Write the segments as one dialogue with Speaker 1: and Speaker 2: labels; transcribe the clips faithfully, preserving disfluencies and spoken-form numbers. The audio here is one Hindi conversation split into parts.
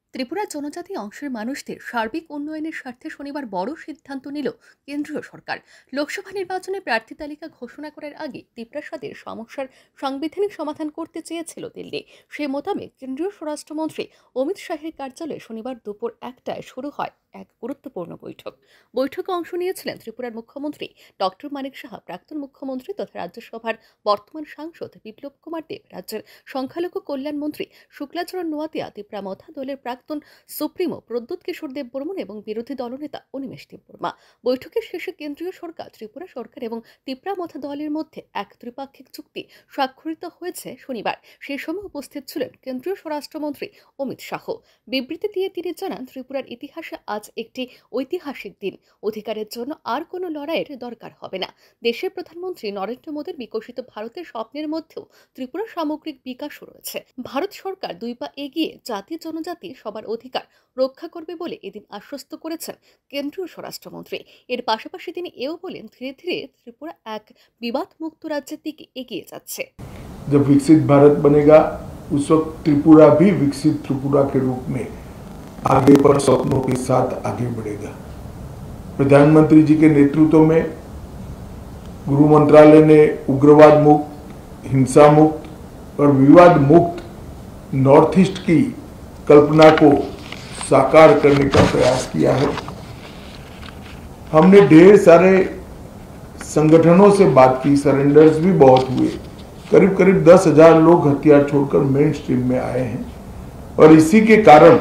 Speaker 1: ত্রিপুরার জনজাতি অংশের মানুষদের সার্বিক উন্নয়নের স্বার্থে শনিবার বড় সিদ্ধান্ত নিল কেন্দ্রীয় সরকার। লোকসভা নির্বাচনে প্রার্থী তালিকা ঘোষণা করার আগে ত্রিপুরাসাদের সমস্যার সাংবিধানিক সমাধান করতে চেয়েছিল দিল্লি। সেই মোতাবেক কেন্দ্রীয় স্বরাষ্ট্রমন্ত্রী অমিত শাহের কার্যালয়ে শনিবার দুপুর একটায় শুরু হয় এক গুরুত্বপূর্ণ বৈঠক। বৈঠকে অংশ নিয়েছিলেন ত্রিপুরার মুখ্যমন্ত্রী ডক্টর মানিক সাহা, প্রাক্তন মুখ্যমন্ত্রী তথা রাজ্যসভার বর্তমান সাংসদ বিপ্লব কুমার দেব, রাজ্যের সংখ্যালঘু কল্যাণ মন্ত্রী শুক্লাচরণ নোয়াতিয়া, ত্রিপুরা মথা দলের প্রাক্তন সুপ্রিমো প্রদ্যুৎ কিশোর দেব বর্মন এবং বিরোধী দলনেতা অনিমেষ দেববর্মা। বৈঠকের শেষে কেন্দ্রীয় সরকার, ত্রিপুরা সরকার এবং ত্রিপুরা মথা দলের মধ্যে এক ত্রিপাক্ষিক চুক্তি স্বাক্ষরিত হয়েছে শনিবার। সেই সময় উপস্থিত ছিলেন কেন্দ্রীয় স্বরাষ্ট্রমন্ত্রী অমিত শাহ। বিবৃতি দিয়ে তিনি জানান, ত্রিপুরার ইতিহাসে আজ একটি ঐতিহাসিক দিন। অধিকারের জন্য আর কোনো লড়াইয়ের দরকার হবে না। দেশের প্রধানমন্ত্রী নরেন্দ্র মোদীর বিকশিত ভারতের স্বপ্নের মধ্যেও ত্রিপুরার সামগ্রিক বিকাশও রয়েছে। ভারত সরকার দুই পা এগিয়ে জাতি জনজাতি সবার অধিকার রক্ষা করবে বলে এদিন আশ্বস্ত করেছেন কেন্দ্রীয় স্বরাষ্ট্রমন্ত্রী। এর পাশাপাশি তিনি এও বলেন, ধীরে ধীরে ত্রিপুরা এক বিবাদ মুক্ত রাজ্যের দিকে এগিয়ে যাচ্ছে।
Speaker 2: जब विकसित भारत बनेगा उस वक्त त्रिपुरा भी विकसित त्रिपुरा के रूप में आगे पर सपनों के साथ आगे बढ़ेगा। प्रधानमंत्री जी के नेतृत्व में गृह मंत्रालय ने उग्रवाद मुक्त, हिंसा मुक्त और विवाद मुक्त नॉर्थ ईस्ट की कल्पना को साकार करने का प्रयास किया है। हमने ढेर सारे संगठनों से बात की, सरेंडर्स भी बहुत हुए। करीब करीब दस हजार लोग हथियार छोड़कर मेन स्ट्रीम में आए हैं और इसी के कारण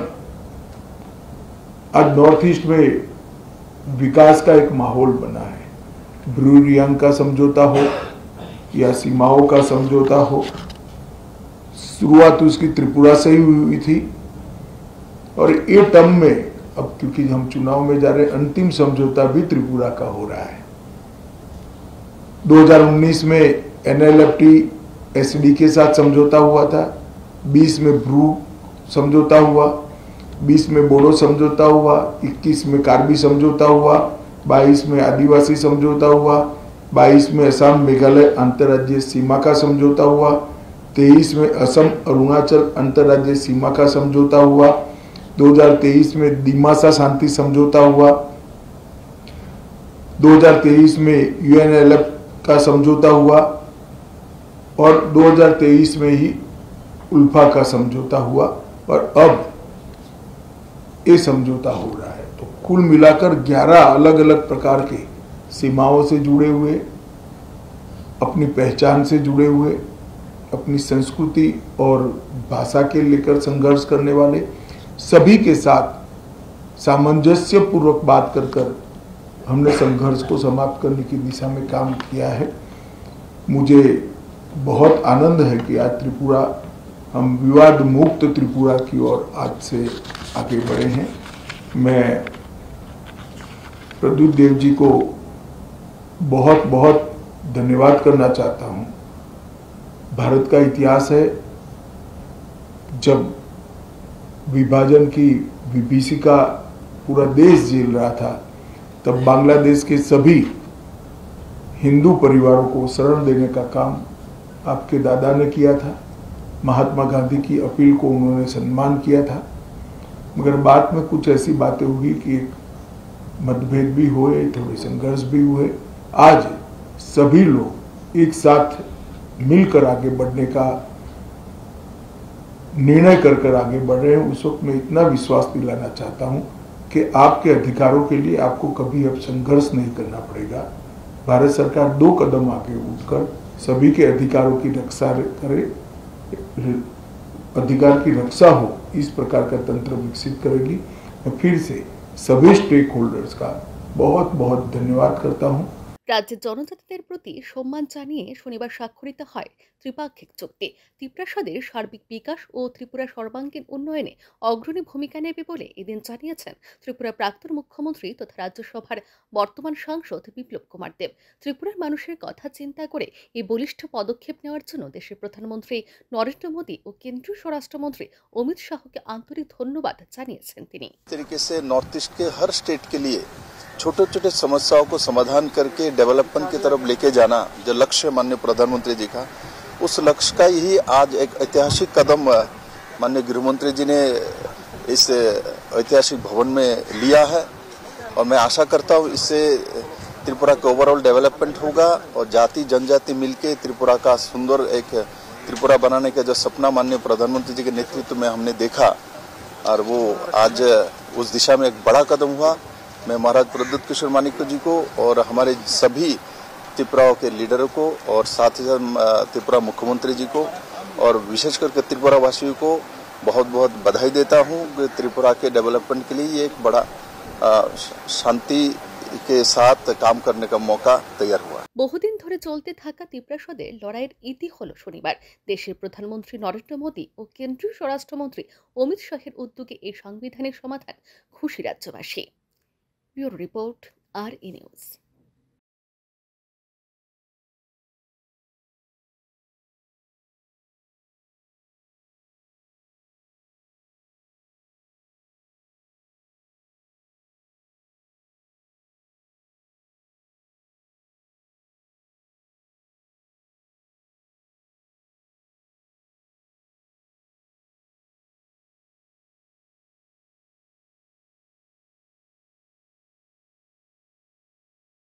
Speaker 2: आज नॉर्थ ईस्ट में विकास का एक माहौल बना है। ब्रू रियांग का समझौता हो या सीमाओं का समझौता हो, शुरुआत उसकी त्रिपुरा से ही हुई थी और ये टर्म में अब क्योंकि हम चुनाव में जा रहे हैं, अंतिम समझौता भी त्रिपुरा का हो रहा है। दो हजार उन्नीस में एनएलएफटी एसडी के साथ समझौता हुआ था, बीस में ब्रू समझौता हुआ, बीस में बोडो समझौता हुआ, इक्कीस में कार्बी समझौता हुआ, बाईस में आदिवासी समझौता हुआ, बाईस में असम मेघालय अंतर्राज्यीय सीमा का समझौता हुआ, तेईस में असम अरुणाचल अंतर्राज्यीय सीमा का समझौता हुआ, दो हजार तेईस में दिमासा शांति समझौता हुआ, दो हजार तेईस में यूएनएलएफ का समझौता हुआ और दो हजार तेईस में ही उल्फा का समझौता हुआ और अब ये समझौता हो रहा है। तो कुल मिलाकर ग्यारह अलग अलग प्रकार के सीमाओं से जुड़े हुए, अपनी पहचान से जुड़े हुए, अपनी संस्कृति और भाषा के लेकर संघर्ष करने वाले सभी के साथ सामंजस्य पूर्वक बात कर कर हमने संघर्ष को समाप्त करने की दिशा में काम किया है। मुझे बहुत आनंद है कि आज त्रिपुरा, हम विवाद मुक्त त्रिपुरा की ओर आज से आगे बढ़े हैं। मैं प्रद्युत देव जी को बहुत बहुत धन्यवाद करना चाहता हूँ। भारत का इतिहास है, जब विभाजन की विभीषिका पूरा देश झेल रहा था, तब बांग्लादेश के सभी हिंदू परिवारों को शरण देने का काम आपके दादा ने किया था। महात्मा गांधी की अपील को उन्होंने सम्मान किया था, मगर बाद में कुछ ऐसी बातें हुई कि मतभेद भी हुए, थोड़े संघर्ष भी हुए। आज सभी लोग एक साथ मिलकर आगे बढ़ने का निर्णय कर कर आगे बढ़ रहे हैं। उस वक्त मैं इतना विश्वास दिलाना चाहता हूं कि आपके अधिकारों के लिए आपको कभी अब संघर्ष नहीं करना पड़ेगा। भारत सरकार दो कदम आगे उठकर सभी के अधिकारों की रक्षा करे, अधिकार की रक्षा हो, इस प्रकार का तंत्र विकसित करेगी। मैं फिर से सभी स्टेक होल्डर्स का बहुत बहुत धन्यवाद करता हूं।
Speaker 1: রাজ্যের জনজাতিদের প্রতি সম্মান জানিয়ে শনিবার স্বাক্ষরিত হয় ত্রিপাক্ষিক চুক্তি। ত্রিপুরাসাদের সার্বিক বিকাশ ও ত্রিপুরার সর্বাঙ্গীন উন্নয়নে অগ্রণী ভূমিকা নেবে বলে এদিন জানিয়েছেন ত্রিপুরার প্রাক্তন মুখ্যমন্ত্রী তথা রাজ্যসভার বর্তমান সাংসদ বিপ্লব কুমার দেব। ত্রিপুরার মানুষের কথা চিন্তা করে এই বলিষ্ঠ পদক্ষেপ নেওয়ার জন্য দেশের প্রধানমন্ত্রী নরেন্দ্র মোদী ও কেন্দ্রীয় স্বরাষ্ট্রমন্ত্রী অমিত শাহকে আন্তরিক ধন্যবাদ জানিয়েছেন তিনি।
Speaker 3: तरीके से नॉर्थ ईस्ट के हर स्टेट के लिए छोटे छोटे समस्याओं को समाधान करके डेवलपमेंट की तरफ लेके जाना जो लक्ष्य माननीय प्रधानमंत्री जी का, उस लक्ष्य का ही आज एक ऐतिहासिक कदम माननीय गृह मंत्री जी ने इस ऐतिहासिक भवन में लिया है और मैं आशा करता हूँ इससे त्रिपुरा का ओवरऑल डेवलपमेंट होगा और जाति जनजाति मिलके त्रिपुरा का सुंदर एक त्रिपुरा बनाने का जो सपना माननीय प्रधानमंत्री जी के नेतृत्व में हमने देखा और वो आज उस दिशा में एक बड़ा कदम हुआ। मैं महाराज प्रद्युत किशोर मानिक्य जी को और हमारे सभी त्रिपुरा के लीडरों को और साथ ही साथ त्रिपुरा मुख्यमंत्री जी को और विशेष करके त्रिपुरा वासियों को बहुत बहुत बधाई देता हूँ कि त्रिपुरा के डेवलपमेंट के लिए ये एक बड़ा शांति के साथ काम करने का मौका तैयार हुआ।
Speaker 1: বহুদিন ধরে চলতে থাকা তিপ্রাসদে লড়াইয়ের ইতি হলো শনিবার। দেশের প্রধানমন্ত্রী নরেন্দ্র মোদী ও কেন্দ্রীয় স্বরাষ্ট্রমন্ত্রী অমিত শাহের উদ্যোগে এই সাংবিধানিক সমাধান খুশি রাজ্যবাসী। Bureau report R E news.